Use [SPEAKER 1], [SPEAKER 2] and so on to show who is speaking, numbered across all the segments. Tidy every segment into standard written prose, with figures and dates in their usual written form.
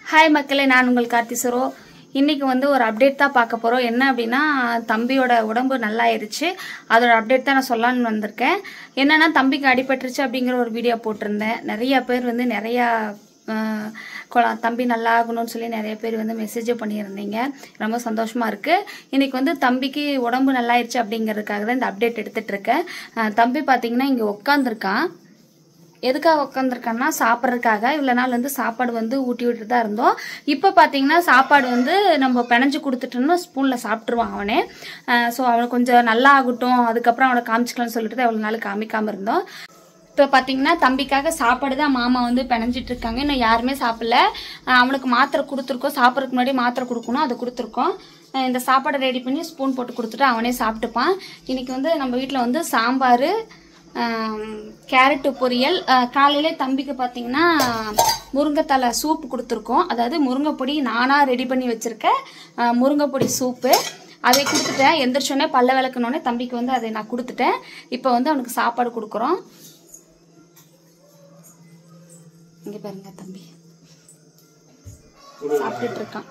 [SPEAKER 1] हाय மக்களே நான் உங்கள் கார்த்தி சரோ இன்னைக்கு வந்து ஒரு அப்டேட் தான் பார்க்க போறோம் என்ன அப்படினா தம்பியோட உடம்பு நல்லா ஆயிருச்சு அதோட அப்டேட் தான் நான் சொல்லலாம்னு வந்திருக்கேன் என்னன்னா தம்பிக்கு அடிபட்டுருச்சு அப்படிங்கற ஒரு வீடியோ போட்டுருந்தேன் நிறைய பேர் வந்து நிறைய தம்பி நல்லா ஆகணும்னு சொல்லி நிறைய பேர் வந்து மெசேஜ் பண்ணியிருந்தீங்க ரொம்ப சந்தோஷமா இருக்கு இன்னைக்கு வந்து தம்பிக்கு உடம்பு நல்லா ஆயிருச்சு அப்படிங்கிறதுக்காக தான் இந்த அப்டேட் எடுத்துட்டு இருக்கேன் தம்பி பாத்தீங்கன்னா இங்க உட்கார்ந்திருக்கான் எதுக்காக உட்கார்ந்திருக்கான்னா சாப்பிட்றதுக்காக இவ்வளவு நாள் வந்து சாப்பாடு வந்து ஊட்டி விட்டுட்டு தான் இருந்தோம் இப்ப பாத்தீங்கன்னா சாப்பாடு வந்து நம்ம பிணைஞ்சு கொடுத்துட்டோம்னா ஸ்பூன்ல சாப்பிட்டுருவான் அவனே சோ அவனுக்கு கொஞ்சம் நல்லா ஆகட்டும் அதுக்கப்புறம் அவனை காமிச்சிக்கலாம்னு சொல்லிட்டு எவ்வளவு நாள் காமிக்காம இருந்தோம் இப்போ பாத்தீங்கன்னா தம்பிக்காக சாப்பாடு தான் மாமா வந்து பிணைஞ்சிட்டு இருக்காங்க இன்னும் யாருமே சாப்பிடல அவனுக்கு மாத்திரை கொடுத்துருக்கோம் சாப்பிட்றதுக்கு முன்னாடி மாத்திரை கொடுக்கணும் அதை கொடுத்துருக்கோம் இந்த சாப்பாடை ரெடி பண்ணி ஸ்பூன் போட்டு கொடுத்துட்டு அவனே சாப்பிட்டுப்பான் இன்னைக்கு வந்து நம்ம வீட்டில் வந்து சாம்பார் கேரட் பொரியல் காலையில தம்பிக்கு பாத்தீங்கன்னா முருங்கைத்தலை சூப் கொடுத்துருக்கோம் அதாவது முருங்கைப்பொடி நானா ரெடி பண்ணி வச்சிருக்கேன் முருங்கைப்பொடி சூப்பு அதை கொடுத்துட்டேன் எந்திரிச்சோடனே பல்ல விளக்கணுன்னே தம்பிக்கு வந்து அதை நான் கொடுத்துட்டேன் இப்போ வந்து அவனுக்கு சாப்பாடு கொடுக்குறோம் இங்க பாருங்க தம்பி சாப்பிட்டுட்டு இருக்கான்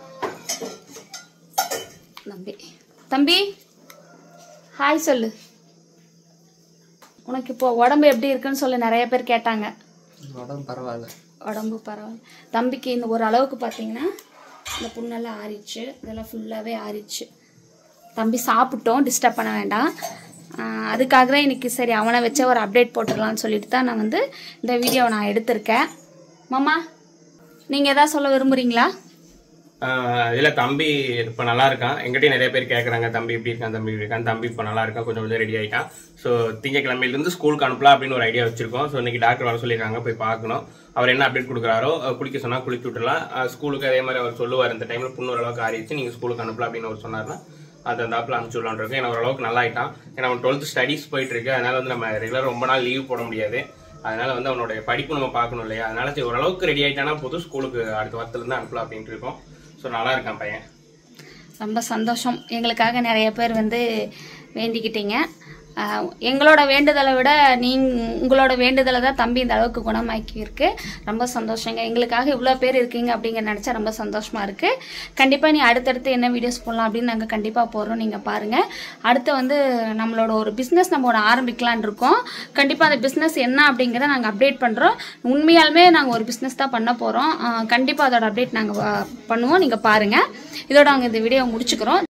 [SPEAKER 1] தம்பி தம்பி ஹாய் சொல்லு உனக்கு இப்போ உடம்பு எப்படி இருக்குன்னு சொல்லி நிறைய பேர் கேட்டாங்க
[SPEAKER 2] உடம்பு பரவாயில்ல
[SPEAKER 1] தம்பிக்கு இந்த ஒரு அளவுக்கு பார்த்தீங்கன்னா இந்த புண்ணெல்லாம் ஆறிச்சு இதெல்லாம் ஃபுல்லாகவே ஆறிச்சு தம்பி சாப்பிட்டோம் டிஸ்டர்ப் பண்ண வேண்டாம் அதுக்காக தான் இன்னைக்கு சரி அவனை வச்ச ஒரு அப்டேட் போட்டுடலான்னு சொல்லிட்டு தான் நான் வந்து இந்த வீடியோவை நான் எடுத்திருக்கேன் மாமா நீங்கள் எதாவது சொல்ல விரும்புறீங்களா
[SPEAKER 3] இல்ல தம்பி இப்ப நல்லா இருக்கான் எங்கிட்டயும் நிறைய பேர் கேக்குறாங்க தம்பி எப்படி இருக்கான் தம்பி எப்படி இருக்கான் தம்பி இப்ப நல்லா இருக்கான் கொஞ்சம் ரெடி ஆயிட்டான் சோ திங்கக்கிழமையில இருந்து ஸ்கூலுக்கு அனுப்பலாம் அப்படின்னு ஒரு ஐடியா வச்சிருக்கோம் சோ இன்னைக்கு டாக்டர் வர சொல்லிருக்காங்க போய் பார்க்கணும் அவர் என்ன அப்டேட் கொடுக்குறாரோ குளிக்க சொன்னா குளிச்சு விட்டுலாம் ஸ்கூலுக்கு அதே மாதிரி அவர் சொல்லுவார் இந்த டைம்ல புண்ணு ஓரளவுக்கு ஆறிச்சு நீங்க ஸ்கூலுக்கு அனுப்பலாம் அப்படின்னு அவர் சொன்னார்னா அதை அந்த ஆப்பில் அனுப்பிச்சு விடலான் இருக்கு ஏன்னா ஓரளவுக்கு நல்லா ஆயிட்டான் ஏன்னா அவன் 12th ஸ்டடீஸ் போயிட்டு இருக்கு அதனால வந்து நம்ம ரெகுலர் ரொம்ப நாள் லீவ் போட முடியாது அதனால வந்து அவனுடைய படிப்பு நம்ம பார்க்கணும் இல்லையா அதனால சரி ஓரளவுக்கு ரெடி ஆயிட்டானா போதும் ஸ்கூலுக்கு அடுத்த வாரத்துல இருந்து அனுப்பலாம் அப்படின்ட்டு இருக்கோம் ஸோ நல்லா இருக்கான் பையன்
[SPEAKER 1] ரொம்ப சந்தோஷம் எங்களுக்காக நிறைய பேர் வந்து வேண்டிக்கிட்டீங்க எங்களோட வேண்டுதலை விட உங்களோட வேண்டுதலை தான் தம்பி இந்த அளவுக்கு குணமாக்கி இருக்கு ரொம்ப சந்தோஷங்க எங்களுக்காக இவ்வளோ பேர் இருக்கீங்க அப்படிங்கிற நினச்சா ரொம்ப சந்தோஷமா இருக்கு கண்டிப்பாக நீ அடுத்தடுத்து என்ன வீடியோஸ் போடலாம் அப்படின்னு நாங்கள் கண்டிப்பாக போடுறோம் நீங்கள் பாருங்க அடுத்து வந்து நம்மளோட ஒரு பிஸ்னஸ் நம்ம ஆரம்பிக்கலான் இருக்கோம் கண்டிப்பாக அந்த பிஸ்னஸ் என்ன அப்படிங்கிறத நாங்கள் அப்டேட் பண்ணுறோம் உண்மையாலுமே நாங்கள் ஒரு பிஸ்னஸ் தான் பண்ண போகிறோம் கண்டிப்பாக அதோட அப்டேட் நாங்கள் பண்ணுவோம் நீங்கள் பாருங்க இதோட நாங்கள் இந்த வீடியோ முடிச்சுக்கிறோம்